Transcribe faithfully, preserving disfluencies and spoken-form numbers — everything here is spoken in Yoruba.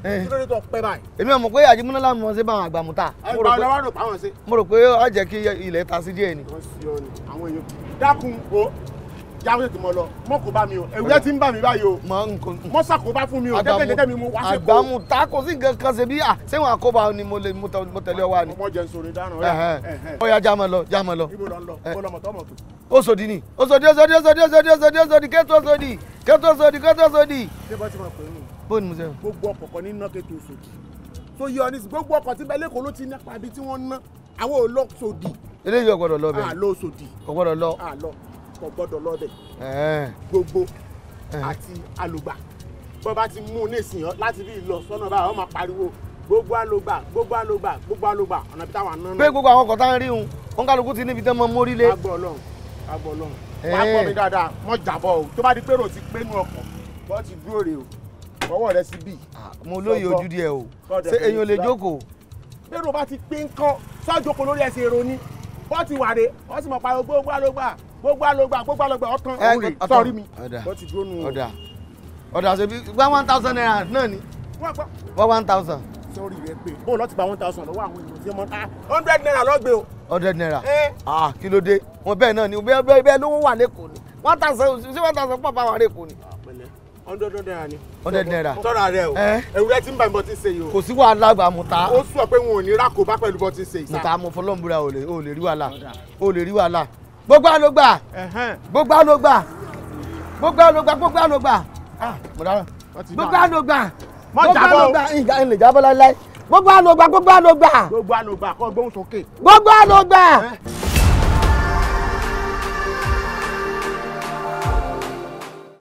kí ló dé tó pẹ́ báyìí. èmi ò mọ̀ pé àjẹmúná láwọn ọmọ ṣe bá àwọn àgbàmúta. ẹgbẹ́ ọlọ́wọ́ rò páwọn ṣe. mo rò pé ó jẹ́ kí ilẹ̀ ta sí díẹ̀ ni. wọ́n sì ọ ni àwọn èèyàn dákun o jáwé tètè mọ lọ mọ kò bá mi o ẹ̀rù yẹn ti ń bà mí báyìí o mọ sàkóbá fún mi o dẹ́gbẹ́dẹ́gbẹ́ mi mo wá sí kó. àgbàmúta kò sí nǹkan kan ṣe bí à ṣé wọn àkóbá ni mo tẹ̀lé ọ wá ni. ọmọ jẹ nsọ̀rọ̀ dáná ọ̀yà. ó yá já mọ́ lọ já mọ́ lọ. ibo lọ ń lọ ibo lọ mọ̀tọ́ mọ̀tò. Òṣòdì ni Òṣòdì Òṣòdì Òṣòdì Òṣòdì Òṣòdì Òṣòdì kẹ́tù Òṣòdì kẹ́tù Òṣòdì kẹ́tù Òṣòdì. ṣé bá ti máa pè é nù. bó ni mo ṣe. gbogbo ọkọ̀ kan ní ná kẹ́tù Òṣòdì tó yọ ní gbogbo ọkọ̀ tí bẹ́ẹ̀ lẹ́kọ̀ọ́ ló ti nípa ibi tí wọ́n ná àwọn ò lọ Òṣòdì. eléyìí ò gbọ́dọ̀ lọ bẹ́ẹ̀. àlọ́ Òṣòdì. kò gbọ́dọ̀ lọ. àlọ́ kò gbọ́dọ̀ lọ bẹ́ẹ̀. gbogbo àti alùgbà bó bá ti mú un nísìnyàn láti bí lọ sọ́nà báyìí wọ́n máa pariwo gbogbo alùgbà gbogbo alùgbà gbogbo alùgbà ọ̀nà bí táwọn àná. pé gbogbo àwọn ọkọ̀ tá ń rí un wọn kálukú ti níbi tẹ́ mọ mórí lé. agbọ̀ ọlọ́run agbọ̀ ọlọ́run wàá gbọ́ mi dáadáa mọ́ jàbọ̀ o tó bá di pé rò ti pé nú ọkọ̀ bọ́ ti dúró rè o ọwọ́ rẹ sí bì. mo lóye ojú díẹ̀ o ṣé eyín ò lè jókòó. pé rò bá ti pé ńkọ́ sọ́jọ́kọ̀ lórí ẹsẹ̀ èrò ni bọ́ ti wà rè wọ́n sì mọ̀ pariwo gbogbo alùgbà gbogbo alùgbà gbogbo alùgbà ọ̀tán òun rè sọ́ọ́rí mi bọ́ ti dúró nù. ọ̀dà ọ̀dà ṣe bí gba one thousand naira náà ni. wọ́n gbọ́. wọ́n one thousand. sọ́ọ́rí rẹ pé bóun lọ́ọ́ ti gba one thousand lọ́wọ́ àwọn èèyàn tí wọ́n ta hundred naira lọ́gbẹ̀ o. hundred naira ah kí ló dé wọn bẹ́ẹ̀ náà ni bẹ́ẹ̀ bẹ́ẹ̀ lówó wà lẹ́kọ̀ọ́ ni one thousand ṣé one thousand pọ̀ bá wà lẹ́kọ̀ọ́ ni. hundred naira ni. hundred naira. tọ́ra rẹ o ẹ̀rù rẹ ti ń bá mi bọ́ ti ṣe yìí o. kò sí wàhálà àgbà mùtá. ó sọ pé wọn ò ní rákòbá pẹ̀lú bọ́ ti ṣe ìsá. mùtá mo fọlọ́mùbúra ò lè ò lè rí wàhálà ò lè rí wàhálà. gbogbo àlọ́gbà gbogbo àlọ́gbà gbogbo àlọ́gbà gbogbo àlọ́gbà gbogbo àlọ́gbà gbogbo àlọ́gbà ìjà ìlè jábọ́ láíláí gbogbo àlọ́gbà gbogbo àlọ́gbà. gbogbo àlọ́gbà kọ́ gbóhùn sókè. gbogbo àlọ́gbà.